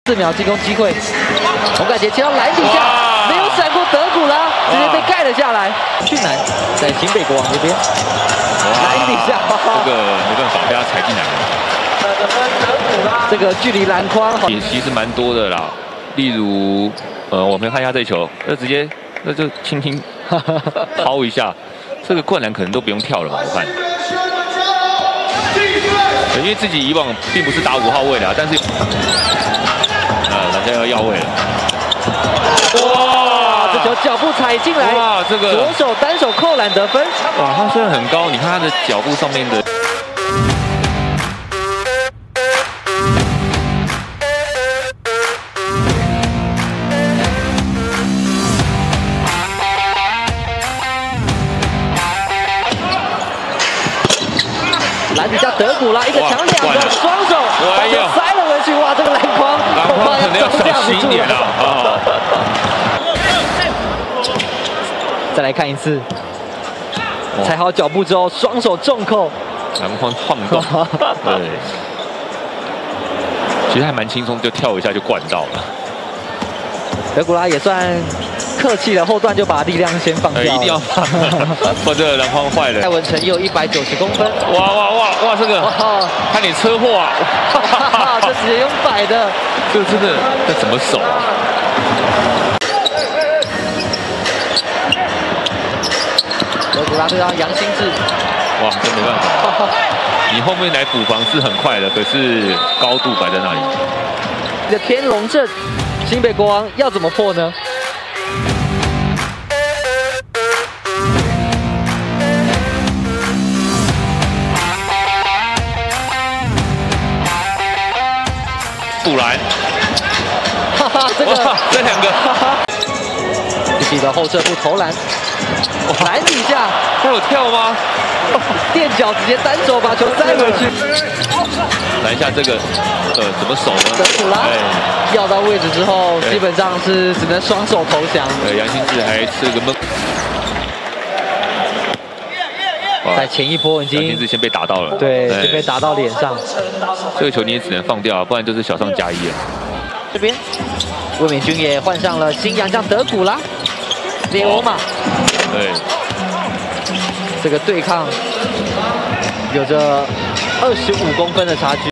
4秒进攻机会，洪凯杰切到篮底下，没有闪过德古拉，直接被盖了下来。俊南在新北国王这边，篮底下， 这个没办法，被他踩进来了。 这个距离篮筐也其实蛮多的啦，例如，我们看一下这球，直接就轻轻抛一下，这个灌篮可能都不用跳了吧？我看。 因为自己以往并不是打5号位的，但是，人家要位了。哇， 这球脚步踩进来， 哇，这个左手单手扣篮得分。 哇，他虽然很高，你看他的脚步上面的。 篮底下德古拉一个抢2个，双手把球塞了回去，哇，这个篮筐可能要小心一点啊！ 再来看一次，踩好脚步之后，双手重扣， 篮筐晃动，对，其实还蛮轻松，就跳一下就灌到了。 德古拉也算客气了，后段就把力量先放掉， 一定要放，不然这个篮筐坏了。 蔡文成也有190公分， 哇，这个看你车祸啊！ 这直接用摆的， 这个真的这怎么守啊？ 德古拉对上杨新志， 哇，真没办法，你后面来补防是很快的，可是高度摆在那里。 这天龙阵，新北国王要怎么破呢？ 补篮， 这个这2个， 自己的后撤步投篮，篮底下， 他有跳吗？ 垫脚直接单手把球塞回去。 篮下这个，怎么守呢？ 德古拉要到位置之后，基本上是只能双手投降。 杨新志还吃个闷。 在前一波已经， 杨新志先被打到了， 对，就被打到脸上。 这个球你也只能放掉，不然就是小上加1了。 这边，魏敏君也换上了新洋将德古拉，列欧马。 对， 这个对抗有着25公分的差距。